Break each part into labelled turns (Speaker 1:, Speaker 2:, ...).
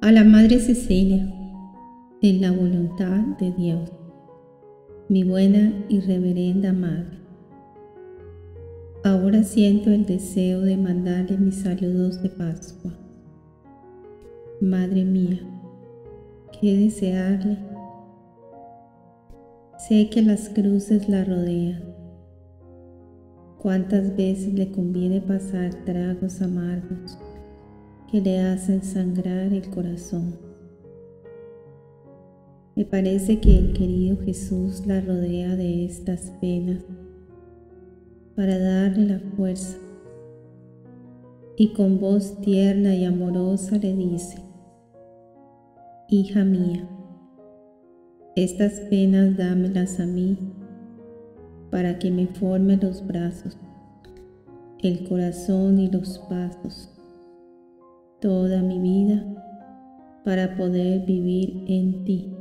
Speaker 1: A la Madre Cecilia, en la voluntad de Dios, mi buena y reverenda Madre. Ahora siento el deseo de mandarle mis saludos de Pascua. Madre mía, qué desearle. Sé que las cruces la rodean. Cuántas veces le conviene pasar tragos amargos que le hacen sangrar el corazón. Me parece que el querido Jesús la rodea de estas penas para darle la fuerza, y con voz tierna y amorosa le dice: hija mía, estas penas dámelas a mí para que me forme los brazos, el corazón y los pasos, toda mi vida para poder vivir en ti.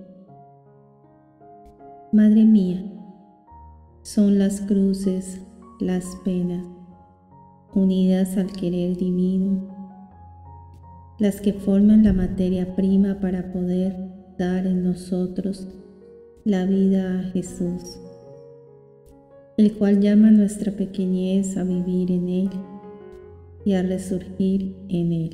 Speaker 1: Madre mía, son las cruces, las penas, unidas al querer divino, las que forman la materia prima para poder dar en nosotros la vida a Jesús, el cual llama a nuestra pequeñez a vivir en Él y a resurgir en Él.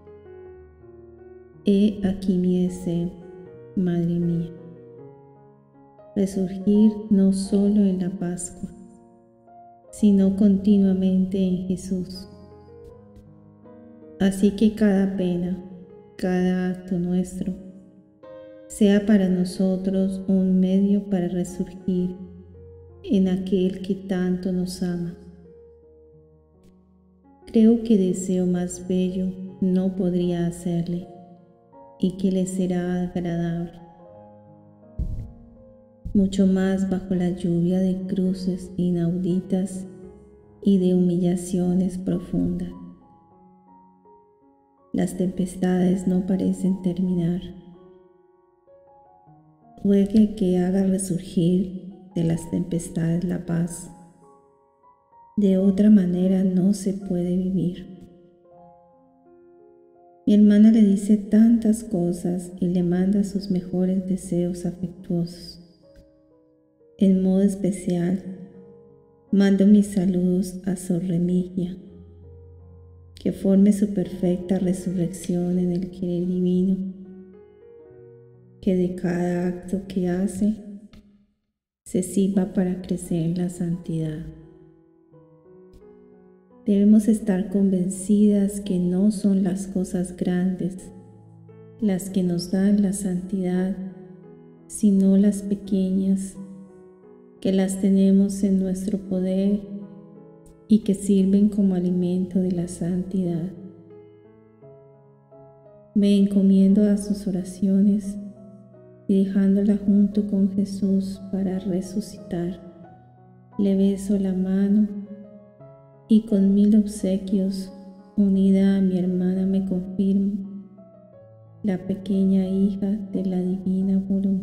Speaker 1: He aquí mi deseo, Madre mía, resurgir no solo en la Pascua, sino continuamente en Jesús. Así que cada pena, cada acto nuestro, sea para nosotros un medio para resurgir en aquel que tanto nos ama. Creo que deseo más bello no podría hacerle, y que le será agradable. Mucho más bajo la lluvia de cruces inauditas y de humillaciones profundas. Las tempestades no parecen terminar. Ruegue que haga resurgir de las tempestades la paz. De otra manera no se puede vivir. Mi hermana le dice tantas cosas y le manda sus mejores deseos afectuosos. En modo especial, mando mis saludos a Sor Remigia, que forme su perfecta resurrección en el querer divino, que de cada acto que hace se sirva para crecer en la santidad. Debemos estar convencidas que no son las cosas grandes las que nos dan la santidad, sino las pequeñas, que las tenemos en nuestro poder y que sirven como alimento de la santidad. Me encomiendo a sus oraciones y dejándola junto con Jesús para resucitar, le beso la mano y con 1000 obsequios, unida a mi hermana, me confirmo la pequeña hija de la divina voluntad.